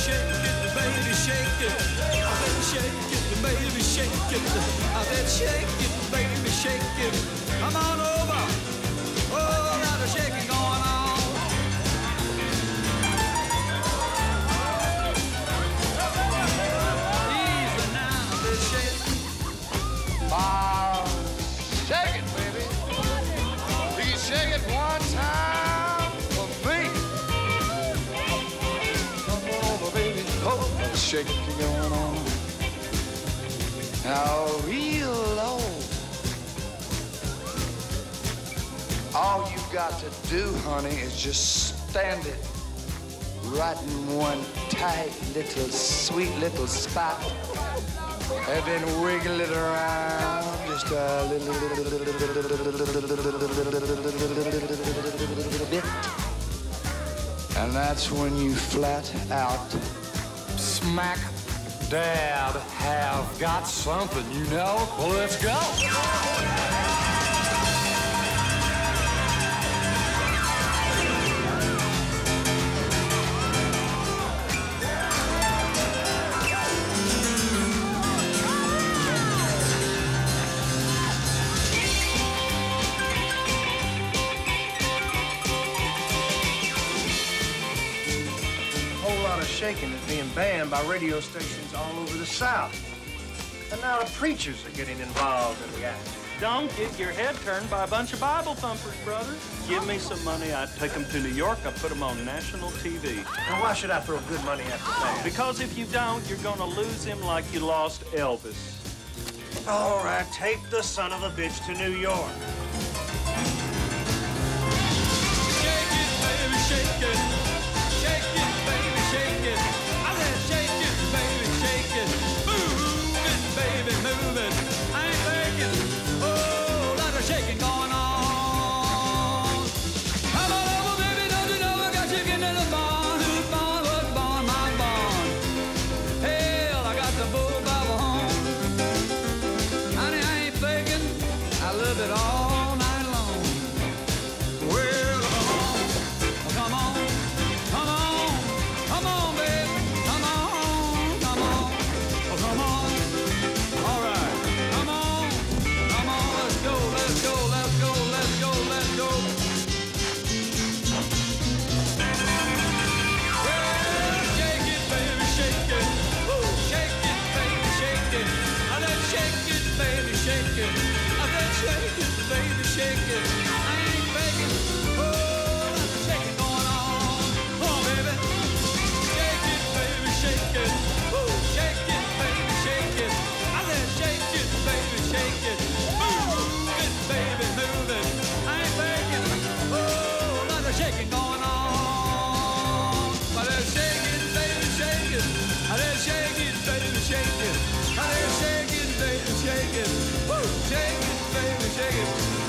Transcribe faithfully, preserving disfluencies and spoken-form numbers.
shake it, baby, shake it. I said shake it, baby, shake it. I said shake it, baby, shake it. Come on over. Oh, lot of shaking going on. Easy now, this shake. Ah, shake it, baby. Please shake it one time for me. Come over, baby. Oh, shake it going on. Now, real low. All you got to do, honey, is just stand it right in one tight little, sweet little spot, and then wiggle it around just a little, bit. And that's when you flat out smack dab have got something, you know? Well, let's go. Shakin' is being banned by radio stations all over the South. And now the preachers are getting involved in the act. Don't get your head turned by a bunch of Bible thumpers, brother. Give me some money, I'd take them to New York, I'd put them on national T V. Now, why should I throw good money after that? Because if you don't, you're gonna lose him like you lost Elvis. All right, take the son of a bitch to New York. Shake it, baby, shake it. Shake it, baby, shake it. I said shake it, baby, shake it. Move it, baby, move it. I ain't faking. Oh, lot of shaking going on. Come on over, baby, don't you know I got chicken in the barn? Who's barn, what barn, my barn? Hell, I got the bull by the horn. Honey, I ain't faking. I love it all night long. Well, come on, come on. Come on, come on, baby, come on, come on, oh, come on, all right, come on, come on, let's go, let's go, let's go, let's go, let's go. Well, shake it, baby, shake it, oh, shake it, baby, shake it. I said shake it, baby, shake it. I said shake it, baby, shake it. I ain't faking, oh, that's a shaking going on. Come on, baby. Shake it, baby, shake it. Ooh, shake it, baby, shake it. I said shake it, baby, shake it. Move it, baby, move it. I ain't faking. Oh, lot of shaking going on. But I shake it, baby, shake it. I said shake it, baby, shake it. I said shake it, baby, shake it. Woo, shake it, baby, shake it.